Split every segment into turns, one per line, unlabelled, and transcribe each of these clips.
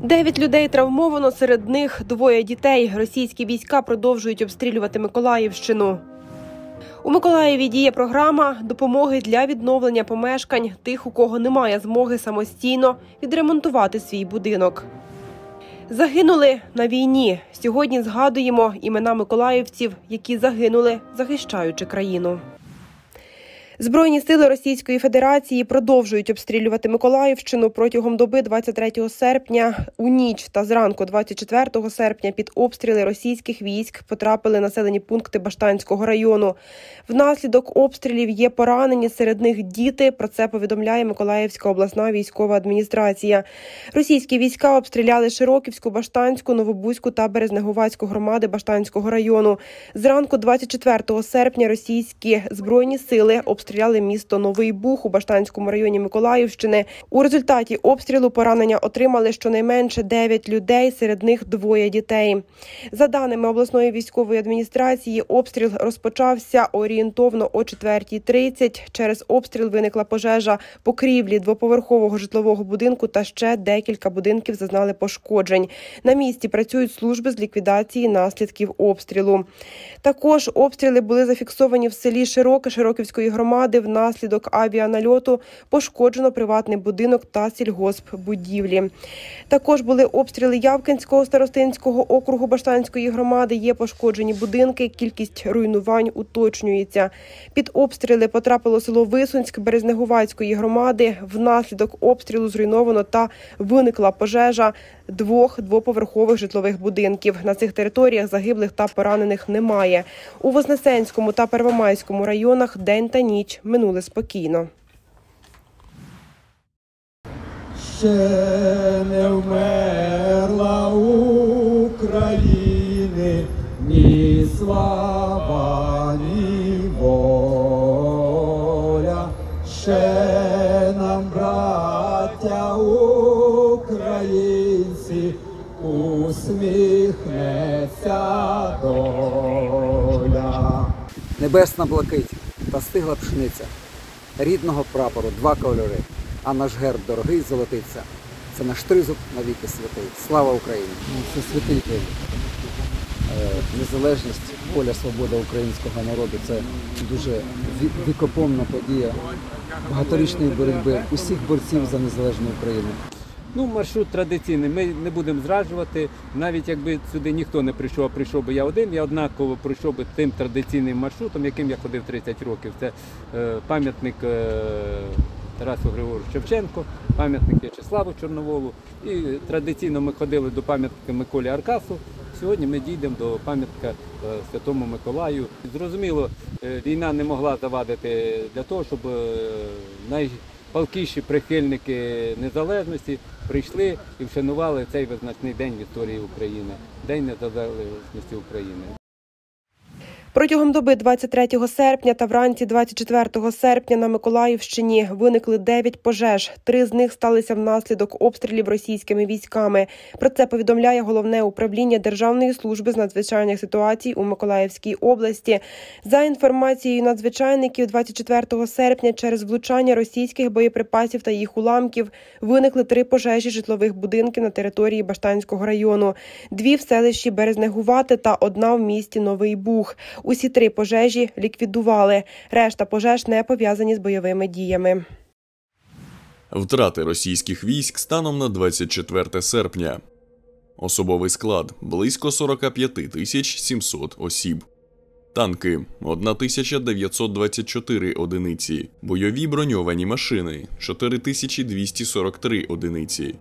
9 людей травмовано, серед них 2 дітей. Російські війська продовжують обстрілювати Миколаївщину. У Миколаєві діє програма допомоги для відновлення помешкань тих, у кого немає змоги самостійно відремонтувати свій будинок. Загинули на війні. Сьогодні згадуємо імена миколаївців, які загинули, захищаючи країну. Збройні сили Російської Федерації продовжують обстрілювати Миколаївщину протягом доби 23 серпня. У ніч та зранку 24 серпня під обстріли російських військ потрапили населені пункти Баштанського району. Внаслідок обстрілів є поранені, серед них діти. Про це повідомляє Миколаївська обласна військова адміністрація. Російські війська обстріляли Широківську, Баштанську, Новобузьку та Березнеговацьку громади Баштанського району. Зранку 24 серпня російські збройні сили обстріляли місто Новий Буг у Баштанському районі Миколаївщини. У результаті обстрілу поранення отримали щонайменше 9 людей, серед них 2 дітей. За даними обласної військової адміністрації, обстріл розпочався орієнтовно о 4:30. Через обстріл виникла пожежа покрівлі двоповерхового житлового будинку та ще декілька будинків зазнали пошкоджень. На місці працюють служби з ліквідації наслідків обстрілу. Також обстріли були зафіксовані в селі Широке Широківської громади. Внаслідок авіанальоту пошкоджено приватний будинок та сільгоспбудівлі. Також були обстріли Явкінського старостинського округу Баштанської громади. Є пошкоджені будинки, кількість руйнувань уточнюється. Під обстріли потрапило село Висунськ Березнеговацької громади. Внаслідок обстрілу зруйновано та виникла пожежа 2 двоповерхових житлових будинків. На цих територіях загиблих та поранених немає. У Вознесенському та Первомайському районах день та ніч минули спокійно.
Ще не вмерла України ні слава, ні воля. Ще нам, браття українці, усміхнеться доля.
Небесна блакить та стигла пшениця, рідного прапору 2 кольори, а наш герб дорогий золотиться. Це наш тризуб навіки святий. Слава Україні!
Це святий день. Незалежність, воля, свобода українського народу – це дуже вікопомна подія багаторічної боротьби усіх борців за незалежну Україну.
Маршрут традиційний, ми не будемо зраджувати, навіть якби сюди ніхто не прийшов, а прийшов би я один, я однаково пройшов би тим традиційним маршрутом, яким я ходив 30 років. Це пам'ятник Тарасу Григоровичу Шевченку, пам'ятник В'ячеславу Чорноволу. І традиційно ми ходили до пам'ятника Миколі Аркасу. Сьогодні ми дійдемо до пам'ятника Святому Миколаю. Зрозуміло, війна не могла завадити для того, щоб найпалкіші прихильники незалежності прийшли і вшанували цей визначний день в історії України – День незалежності України.
Протягом доби 23 серпня та вранці 24 серпня на Миколаївщині виникли 9 пожеж. 3 з них сталися внаслідок обстрілів російськими військами. Про це повідомляє Головне управління Державної служби з надзвичайних ситуацій у Миколаївській області. За інформацією надзвичайників, 24 серпня через влучання російських боєприпасів та їх уламків виникли 3 пожежі житлових будинків на території Баштанського району. 2 в селищі Березнеговате та 1 в місті Новий Буг. Усі 3 пожежі ліквідували. Решта пожеж не пов'язані з бойовими діями.
Втрати російських військ станом на 24 серпня. Особовий склад – близько 45 700 осіб. Танки – 1924 одиниці. Бойові броньовані машини – 4243 одиниці.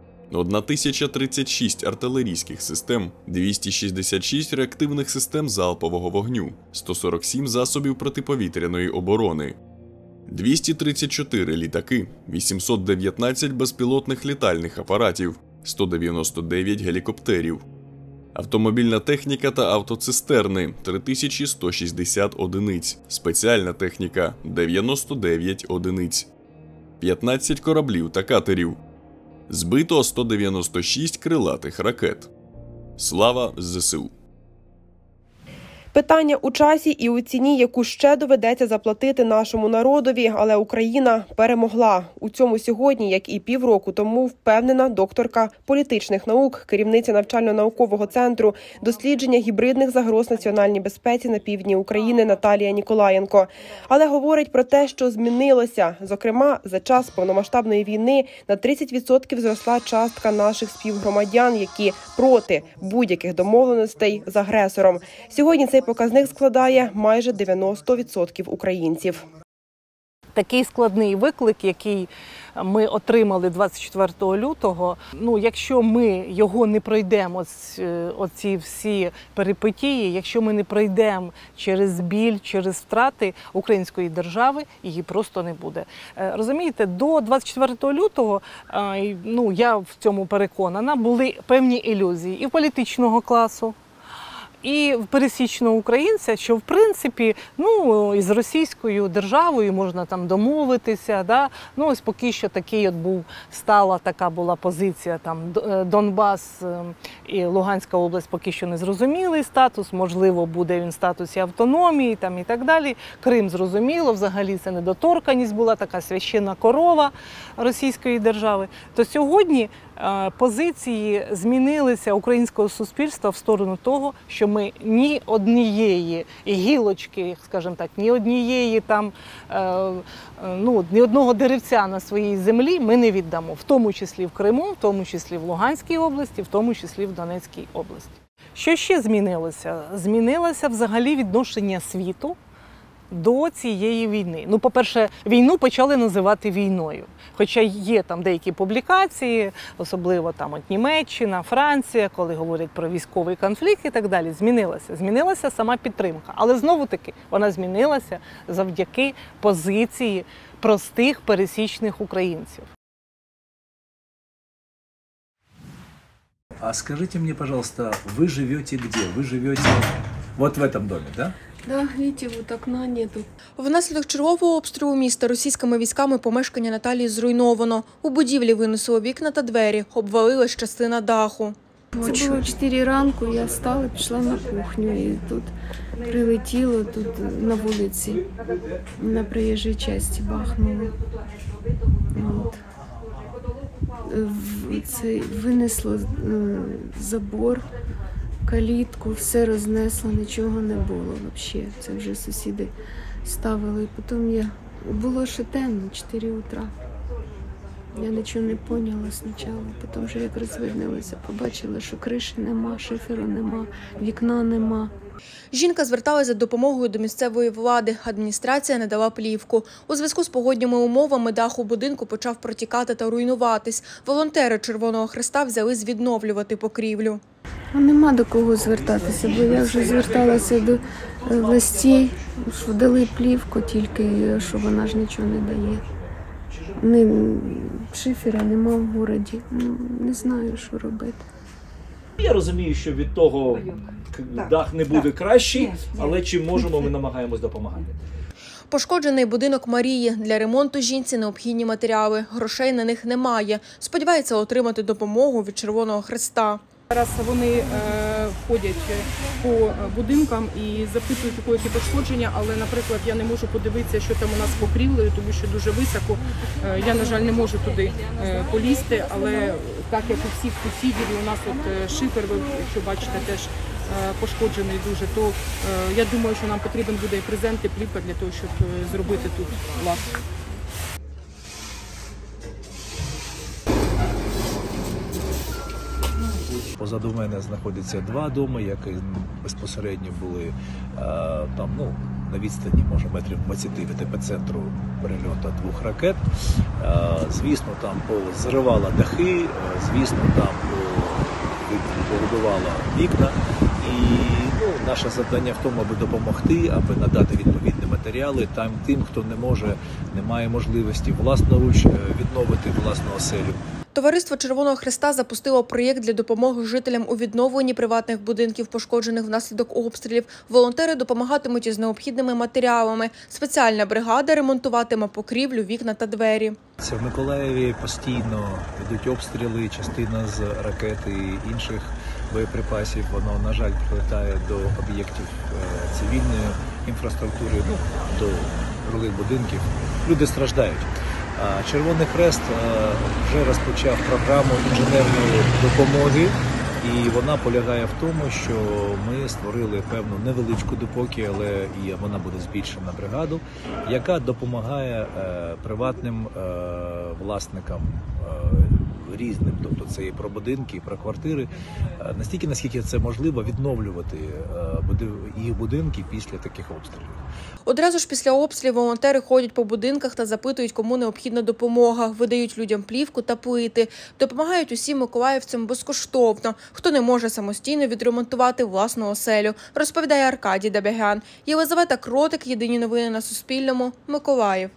1036 артилерійських систем, 266 реактивних систем залпового вогню, 147 засобів протиповітряної оборони, 234 літаки, 819 безпілотних літальних апаратів, 199 гелікоптерів. Автомобільна техніка та автоцистерни – 3160 одиниць, спеціальна техніка – 99 одиниць, 15 кораблів та катерів. Збито 196 крилатих ракет. Слава ЗСУ!
Питання у часі і у ціні, яку ще доведеться заплатити нашому народові, але Україна перемогла. У цьому сьогодні, як і півроку тому, впевнена докторка політичних наук, керівниця навчально-наукового центру дослідження гібридних загроз національній безпеці на півдні України Наталія Ніколаєнко. Але говорить про те, що змінилося. Зокрема, за час повномасштабної війни на 30% зросла частка наших співгромадян, які проти будь-яких домовленостей з агресором. Сьогодні цей показник складає майже 90% українців.
Такий складний виклик, який ми отримали 24 лютого, якщо ми його не пройдемо, оці всі перипетії, якщо ми не пройдемо через біль, через втрати української держави, її просто не буде. Розумієте, до 24 лютого, я в цьому переконана, були певні ілюзії і в політичного класу, і в пересічного українця, що в принципі, із російською державою можна там домовитися, да? Ось поки що така була позиція, там Донбас і Луганська область поки що не зрозумілий статус, можливо, буде він в статусі автономії там і так далі. Крим зрозуміло, взагалі це недоторканність була, така священна корова російської держави. То сьогодні позиції змінилися українського суспільства в сторону того, що ми ні однієї гілочки, скажімо так, ні однієї там, ні одного деревця на своїй землі ми не віддамо, в тому числі в Криму, в тому числі в Луганській області, в тому числі в Донецькій області. Що ще змінилося? Змінилося взагалі відношення світу до цієї війни. По-перше, війну почали називати війною. Хоча є там деякі публікації, особливо там Німеччина, Франція, коли говорять про військовий конфлікт і так далі, змінилася. Змінилася сама підтримка. Але знову-таки вона змінилася завдяки позиції простих пересічних українців.
А скажите мне, пожалуйста, вы живете где? Вы живете вот в этом доме, да?
Да, видите, вот окна нету.
Внаслідок чергового обстрілу міста російськими військами помешкання Наталії зруйновано. У будівлі винесло вікна та двері, обвалилась частина даху.
Це було 4 ранку, я встала, пішла на кухню і тут прилетіло, тут на вулиці, на проїжджій частині бахнуло. От. Це винесло забор, калітку, все рознесло, нічого не було взагалі. Це вже сусіди ставили. Потім було ще темно, 4 утра. Я нічого не поняла спочатку, потім вже як розвиднилося, побачила, що криші нема, шиферу нема, вікна нема.
Жінка зверталася за допомогою до місцевої влади. Адміністрація не дала плівку. У зв'язку з погодніми умовами дах у будинку почав протікати та руйнуватись. Волонтери Червоного Хреста взялись відновлювати покрівлю.
Нема до кого звертатися, бо я вже зверталася до властей, що дали плівку, тільки що вона ж нічого не дає. Шифера нема в городі, не знаю, що робити.
Я розумію, що від того дах не буде кращий, але чим можемо, ми намагаємось допомагати.
Пошкоджений будинок Марії. Для ремонту жінці необхідні матеріали. Грошей на них немає. Сподівається отримати допомогу від Червоного Хреста.
Зараз вони ходять по будинкам і запитують, у які пошкодження, але, наприклад, я не можу подивитися, що там у нас покрівлею, тому що дуже високо. Я, на жаль, не можу туди полізти, але так як у всіх сусідів, у нас от шифер, ви, якщо бачите, теж пошкоджений дуже, то я думаю, що нам потрібен буде і презент, і плівка для того, щоб зробити тут лад.
Позаду мене знаходяться 2 доми, які безпосередньо були там, на відстані, може, метрів 20 від епіцентру перельоту 2 ракет. Звісно, там зривала дахи, звісно, там повибивала вікна. І наше завдання в тому, аби допомогти, аби надати відповідні матеріали тим, хто не має можливості власноруч відновити власну оселю.
Товариство Червоного Хреста запустило проєкт для допомоги жителям у відновленні приватних будинків, пошкоджених внаслідок обстрілів. Волонтери допомагатимуть із необхідними матеріалами. Спеціальна бригада ремонтуватиме покрівлю, вікна та двері.
В Миколаєві постійно йдуть обстріли, частина з ракет і інших боєприпасів, воно, на жаль, прилітає до об'єктів цивільної інфраструктури, до жилих будинків. Люди страждають. Червоний Хрест вже розпочав програму інженерної допомоги, і вона полягає в тому, що ми створили певну невеличку допоки, але і вона буде збільшена бригаду, яка допомагає приватним власникам різним, тобто це і про будинки, і про квартири, настільки, наскільки це можливо, відновлювати їх будинки після таких обстрілів.
Одразу ж після обстрілів волонтери ходять по будинках та запитують, кому необхідна допомога, видають людям плівку та плити, допомагають усім миколаївцям безкоштовно, хто не може самостійно відремонтувати власну оселю, розповідає Аркадій Дабягян. Єлизавета Кротик, єдині новини на Суспільному, Миколаїв.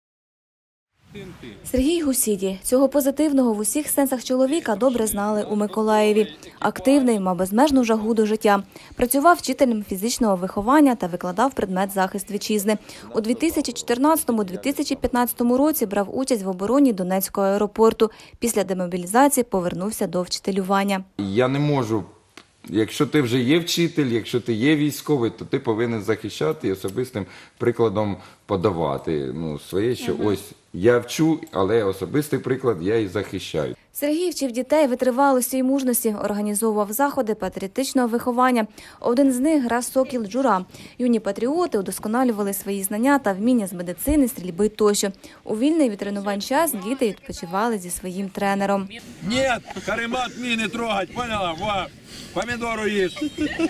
Сергій Гусіді. Цього позитивного в усіх сенсах чоловіка добре знали у Миколаєві. Активний, мав безмежну жагу до життя. Працював вчителем фізичного виховання та викладав предмет захист вітчизни. У 2014-2015 році брав участь в обороні Донецького аеропорту. Після демобілізації повернувся до вчителювання.
Я не можу. Якщо ти вже є вчитель, якщо ти є військовий, то ти повинен захищати і особистим прикладом подавати своє, що ось я вчу, але особистий приклад я і захищаю.
Сергій вчив дітей витривалості і мужності, організовував заходи патріотичного виховання. Один з них – гра «Сокіл Джура». Юні патріоти удосконалювали свої знання та вміння з медицини, стрільби тощо. У вільний від тренувань час діти відпочивали зі своїм тренером.
Ні, каремат мій не трогать, поняла? Во, помідору їж.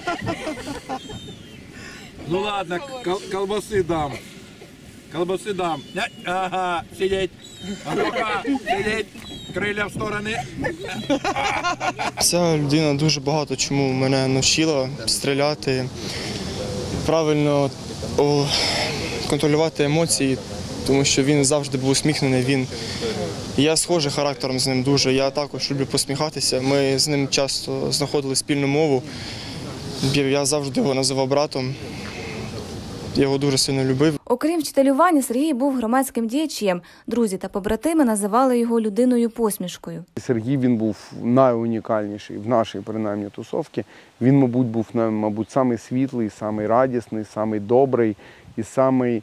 Ну ладно, колбаси дам. Колбаси дам. Ага, сидеть. Ага, сидеть. Крилля в сторони.
Ця людина дуже багато чому мене навчила стріляти, правильно контролювати емоції, тому що він завжди був усміхнений. Я схожий характером з ним дуже, я також люблю посміхатися. Ми з ним часто знаходили спільну мову. Я завжди його називав братом. Я його дуже сильно любив.
Окрім вчителювання, Сергій був громадським діячем. Друзі та побратими називали його людиною-посмішкою.
Сергій, він був найунікальніший в нашій, принаймні, тусовці. Він, мабуть, був, самий світлий, самий радісний, самий добрий і самий,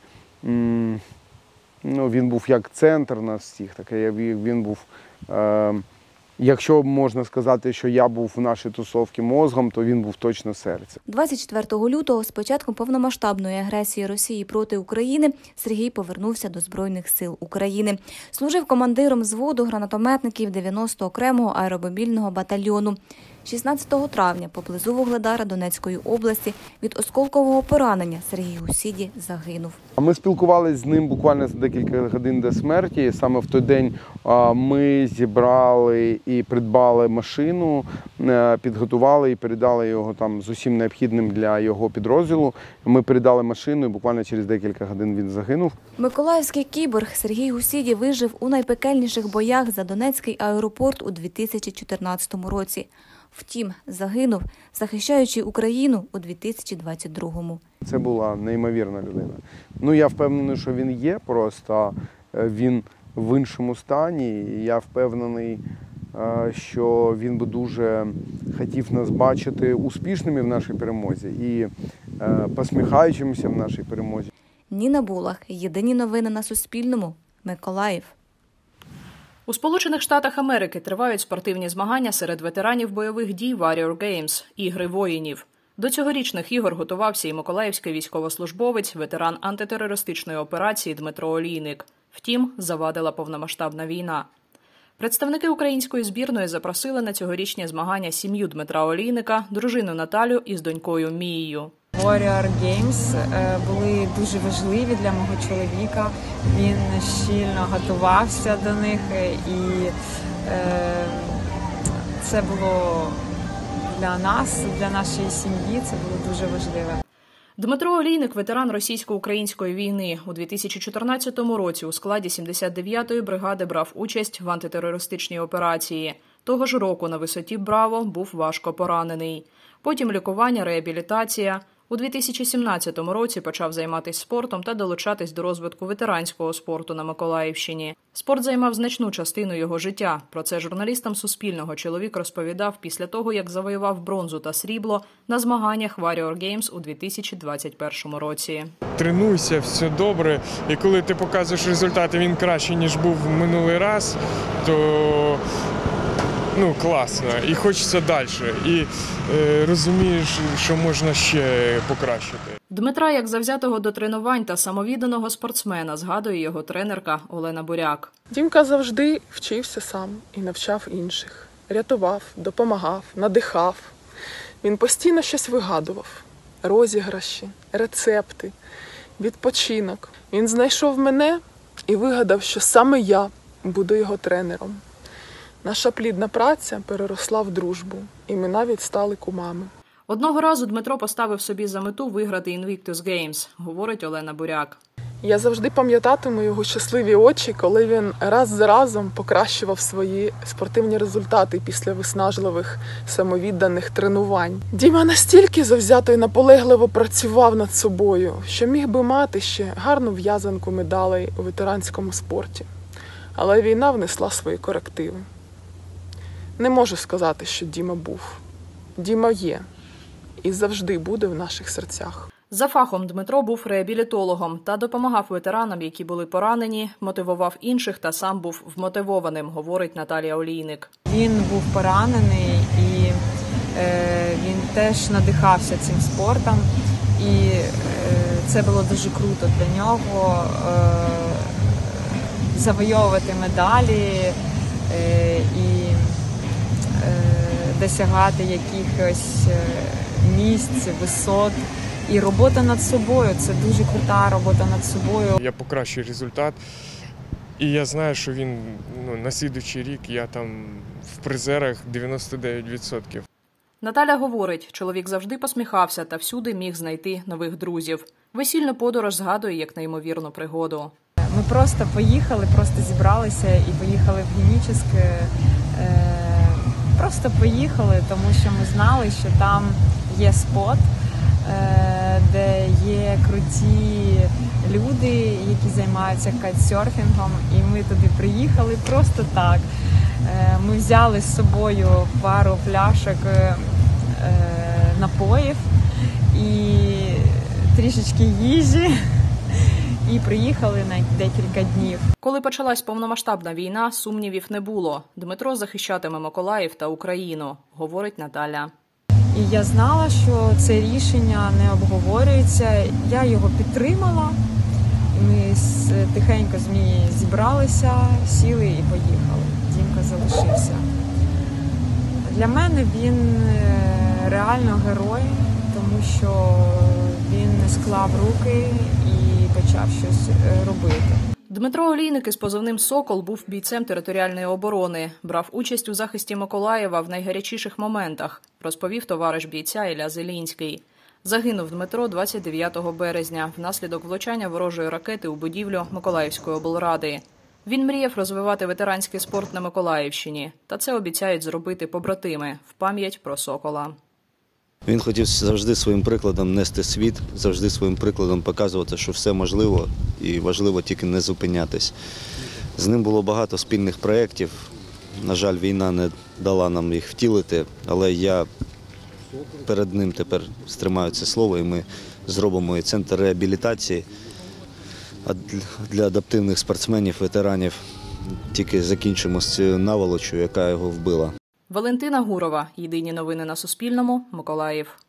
він був як центр нас всіх. Він був, якщо можна сказати, що я був в нашій тусовці мозгом, то він був точно серцем. 24 лютого, з початком повномасштабної агресії Росії проти України, Сергій повернувся до Збройних сил України. Служив командиром взводу гранатометників 90-го окремого аеромобільного батальйону. 16 травня поблизу Вугледара Донецької області від осколкового поранення Сергій Гусіді загинув. Ми спілкувалися з ним буквально за декілька годин до смерті. Саме в той день ми зібрали і придбали машину, підготували і передали його там з усім необхідним для його підрозділу. Ми передали машину і буквально через декілька годин він загинув.
Миколаївський кіборг Сергій Гусіді вижив у найпекельніших боях за Донецький аеропорт у 2014 році. Втім, загинув, захищаючи Україну у 2022-му.
Це була неймовірна людина. Я впевнений, що він є, просто він в іншому стані. Я впевнений, що він би дуже хотів нас бачити успішними в нашій перемозі і посміхаючимися в нашій перемозі.
Ніна Булах. Єдині новини на Суспільному. Миколаїв.
У Сполучених Штатах Америки тривають спортивні змагання серед ветеранів бойових дій Warrior Games – Ігри воїнів. До цьогорічних ігор готувався і миколаївський військовослужбовець, ветеран антитерористичної операції Дмитро Олійник. Втім, завадила повномасштабна війна. Представники української збірної запросили на цьогорічні змагання сім'ю Дмитра Олійника, дружину Наталю із донькою Мією.
Warrior Games були дуже важливі для мого чоловіка. Він щільно готувався до них і це було для нас, для нашої сім'ї, це було дуже важливо.
Дмитро Олійник – ветеран російсько-української війни. У 2014 році у складі 79-ї бригади брав участь в антитерористичній операції. Того ж року на висоті Браво був важко поранений. Потім лікування, реабілітація. У 2017 році почав займатися спортом та долучатись до розвитку ветеранського спорту на Миколаївщині. Спорт займав значну частину його життя. Про це журналістам Суспільного чоловік розповідав після того, як завоював бронзу та срібло на змаганнях Warrior Games у 2021 році.
Тренуйся, все добре, і коли ти показуєш результати, він краще, ніж був минулий раз, то класно, і хочеться далі, і розумієш, що можна ще покращити.
Дмитра, як завзятого до тренувань та самовідданого спортсмена, згадує його тренерка Олена Буряк.
Дімка завжди вчився сам і навчав інших. Рятував, допомагав, надихав. Він постійно щось вигадував. Розіграші, рецепти, відпочинок. Він знайшов мене і вигадав, що саме я буду його тренером. Наша плідна праця переросла в дружбу, і ми навіть стали кумами.
Одного разу Дмитро поставив собі за мету виграти Invictus Games, говорить Олена Буряк.
Я завжди пам'ятатиму його щасливі очі, коли він раз за разом покращував свої спортивні результати після виснажливих самовідданих тренувань. Діма настільки завзято і наполегливо працював над собою, що міг би мати ще гарну в'язанку медалей у ветеранському спорті. Але війна внесла свої корективи. Не можу сказати, що Діма був. Діма є і завжди буде в наших серцях.
За фахом Дмитро був реабілітологом та допомагав ветеранам, які були поранені, мотивував інших та сам був вмотивованим, говорить Наталія Олійник.
Він був поранений і він теж надихався цим спортом. І це було дуже круто для нього завойовувати медалі і досягати якихось місць, висот. І робота над собою – це дуже крута робота над собою.
Я покращую результат, і я знаю, що він на слідуючий рік я там в призерах 99%.
Наталя говорить, чоловік завжди посміхався та всюди міг знайти нових друзів. Весільну подорож згадує як неймовірну пригоду.
Ми просто поїхали, просто зібралися і поїхали в Генічеське. Просто поїхали, тому що ми знали, що там є спот, де є круті люди, які займаються кайтсерфінгом, і ми туди приїхали просто так. Ми взяли з собою пару пляшок напоїв і трішечки їжі і приїхали на декілька днів.
Коли почалась повномасштабна війна, сумнівів не було. Дмитро захищатиме Миколаїв та Україну, говорить Наталя.
І я знала, що це рішення не обговорюється. Я його підтримала. Ми тихенько з Мією зібралися, сіли і поїхали. Дімка залишився. Для мене він реально герой, тому що він не склав руки і почав щось робити.
Дмитро Олійник із позивним «Сокол» був бійцем територіальної оборони. Брав участь у захисті Миколаєва в найгарячіших моментах, розповів товариш бійця Ілля Зелінський. Загинув Дмитро 29 березня внаслідок влучання ворожої ракети у будівлю Миколаївської облради. Він мріяв розвивати ветеранський спорт на Миколаївщині. Та це обіцяють зробити побратими в пам'ять про «Сокола».
Він хотів завжди своїм прикладом нести світ, завжди своїм прикладом показувати, що все можливо і важливо тільки не зупинятись. З ним було багато спільних проєктів. На жаль, війна не дала нам їх втілити, але я перед ним тепер стримаю це слово, і ми зробимо і центр реабілітації для адаптивних спортсменів, ветеранів. Тільки закінчимо з цією наволочою, яка його вбила.
Валентина Гурова. Єдині новини на Суспільному. Миколаїв.